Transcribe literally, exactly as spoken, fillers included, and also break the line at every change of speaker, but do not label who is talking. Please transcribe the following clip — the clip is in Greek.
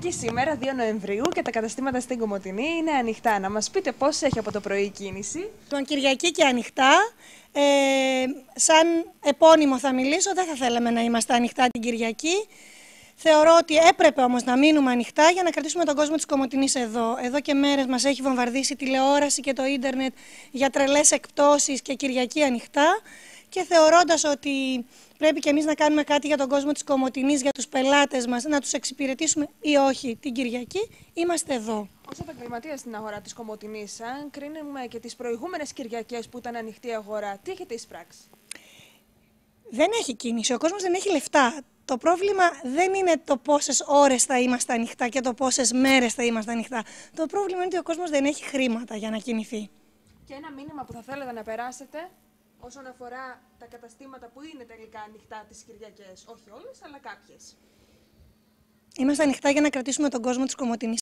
Κυριακή σήμερα, δύο Νοεμβρίου, και τα καταστήματα στην Κομοτηνή είναι ανοιχτά. Να μας πείτε πώς έχει από το πρωί η κίνηση.
Τον Κυριακή και ανοιχτά. Ε, σαν επώνυμο θα μιλήσω, δεν θα θέλαμε να είμαστε ανοιχτά την Κυριακή. Θεωρώ ότι έπρεπε όμως να μείνουμε ανοιχτά για να κρατήσουμε τον κόσμο της Κομοτηνής εδώ. Εδώ και μέρες μας έχει βομβαρδίσει η τηλεόραση και το ίντερνετ για τρελές εκπτώσεις και Κυριακή ανοιχτά. Και θεωρώντας ότι πρέπει και εμείς να κάνουμε κάτι για τον κόσμο της Κομοτηνής, για τους πελάτες μας, να τους εξυπηρετήσουμε ή όχι την Κυριακή, είμαστε εδώ.
Ως επαγγελματίας στην αγορά της Κομοτηνής, αν κρίνουμε και τις προηγούμενες Κυριακές που ήταν ανοιχτή η αγορά, τι έχετε εισπράξει?
Δεν έχει κίνηση, ο κόσμος δεν έχει λεφτά. Το πρόβλημα δεν είναι το πόσες ώρες θα είμαστε ανοιχτά και το πόσες μέρες θα είμαστε ανοιχτά. Το πρόβλημα είναι ότι ο κόσμος δεν έχει χρήματα για να κινηθεί.
Και ένα μήνυμα που θα θέλετε να περάσετε όσον αφορά τα καταστήματα που είναι τελικά ανοιχτά τις Κυριακές, όχι όλες, αλλά κάποιες.
Είμαστε ανοιχτά για να κρατήσουμε τον κόσμο της Κομοτηνής